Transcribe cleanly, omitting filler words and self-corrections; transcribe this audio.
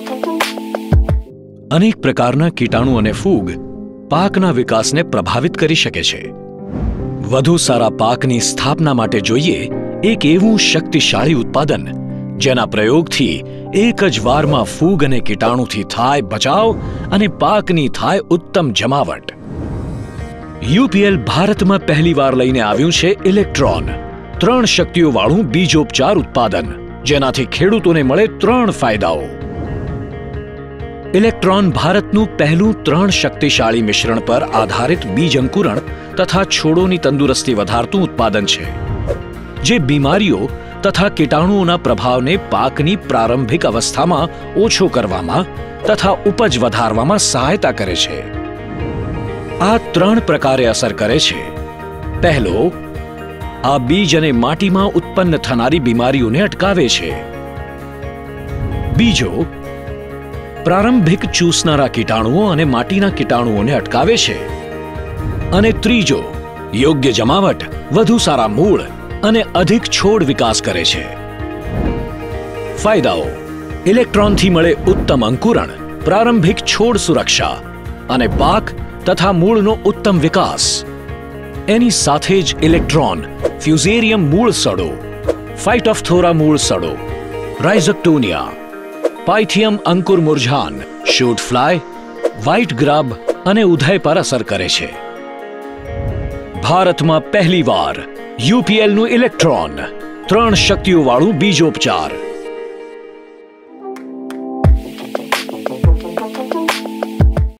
અનેક પ્રકારના કીટાણુ અને ફૂગ પાકના વિકાસને પ્રભાવિત કરી શકે છે. વધુ સારા પાકની સ્થાપના માટે જોઈએ એક એવું શક્તિશાળી ઉત્પાદન જેના પ્રયોગથી એક જ વારમાં ફૂગ અને કીટાણુથી થાય બચાવ અને પાકની થાય ઉત્તમ જમાવટ. યુપીએલ ભારતમાં પહેલીવાર લઈને આવ્યું છે ઇલેક્ટ્રોન, 3 શક્તિઓવાળું બીજોપચાર ઉત્પાદન, જેનાથી ખેડૂતોને મળે 3 ફાયદાઓ. ઇલેક્ટ્રોન ભારતનું પહેલું 3 શક્તિશાળી મિશ્રણ પર આધારિત બીજ અંકુરણ તથા છોડોની તંદુરસ્તી વધારતું ઉત્પાદન છે, જે બીમારીઓ તથા કીટાણુઓના પ્રભાવને પાકની પ્રારંભિક અવસ્થામાં ઓછો કરવામાં તથા ઉપજ વધારવામાં સહાયતા કરે છે. આ 3 પ્રકારે અસર કરે છે. પહેલો, આ બીજ અને માટીમાં ઉત્પન્ન થનારી બીમારીઓને અટકાવે છે. બીજો, પ્રારંભિક ચૂસનારા કીટાણુઓ અને માટીના કીટાણુઓને અટકાવે છે. અને ત્રીજો, યોગ્ય જમાવટ, વધુ સારા મૂળ અને અધિક છોડ વિકાસ કરે છે. ફાયદાઓ: ઇલેક્ટ્રોનથી મળે ઉત્તમ અંકુરણ, પ્રારંભિક છોડ સુરક્ષા અને પાક તથા મૂળનો ઉત્તમ વિકાસ. એની સાથે જ ઇલેક્ટ્રોન ફ્યુઝેરિયમ મૂળ સડો, ફાઇટોફથોરા મૂળ સડો, રાઇઝોક્ટોનિયા, પાયથિયમ અંકુર મુરઝાન, શૂટ ફ્લાય, વ્હાઇટ ગ્રાબ અને ઉધય પર અસર કરે છે. ભારતમાં પહેલીવાર યુપીએલનું ઇલેક્ટ્રોન, 3 શક્તિઓવાળું બીજોપચાર.